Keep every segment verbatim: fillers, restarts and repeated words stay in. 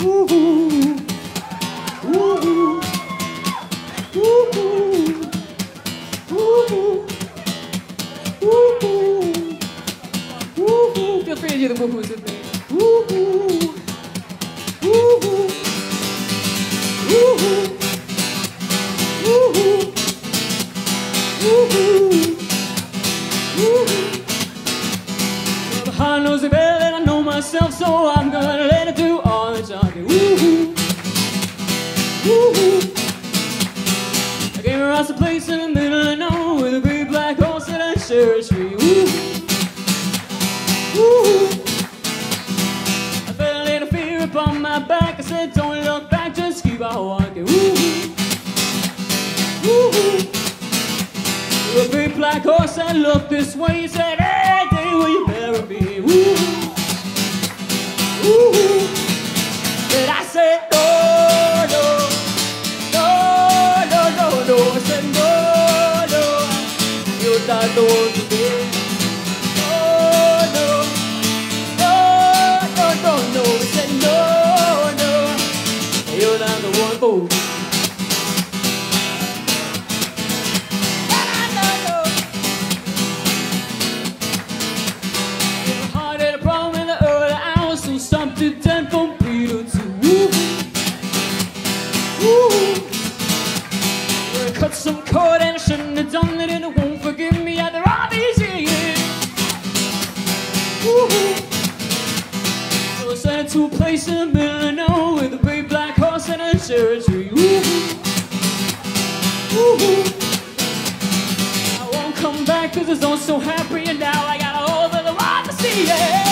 Ooh, ooh, ooh, ooh, ooh, ooh, ooh. Feel free to do the woo-hoos with me. Ooh, ooh, ooh, ooh, ooh, ooh. My heart knows it better than I know myself, so I'm gonna let it do all the talking. Ooh, ooh. I came across a place in the middle of nowhere with a great black horse and a cherry tree. Ooh, ooh. I felt a little fear upon my back. I said, don't look back, just keep on walking. Ooh, ooh. A big black horse that looked this way. He said, hey, day, will you marry me? Ooh, ooh. But I said, no, no, no, no, no, no. I said, no, no, you're not the one for me. No, no, no, no, no, no. I said, no, no, you're not the one for me. To ten from Peter to woo, woo. I cut some cord and I shouldn't have done it, and it won't forgive me after all these years. Woo. So I sent it to a place in the middle of nowhere with a big black horse and a cherry tree. Woo, woo. I won't come back 'cause it's all so happy, and now I got a whole other lot to see. Yeah.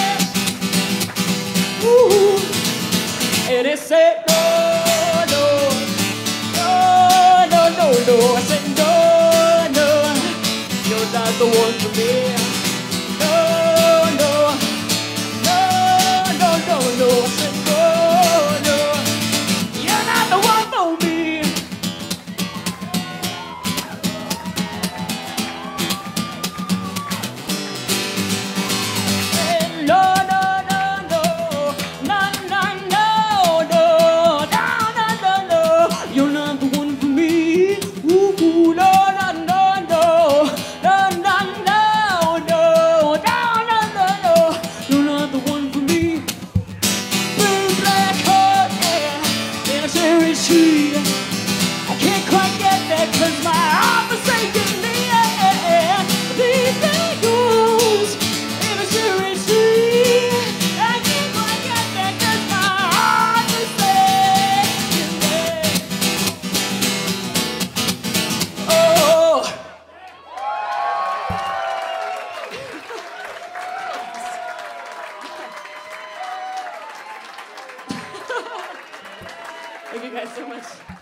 Ooh. And it said no, no, no, no, no, no. I said no, no, you're not the one for me. No, no, no, no, no, no. I said no, no, you're not the one for me. And no, no. I can't quite get there 'cause my heart was breaking me. These big goals in a cherry tree. I can't quite get there 'cause my heart was breaking me. Oh. Thank you guys so much.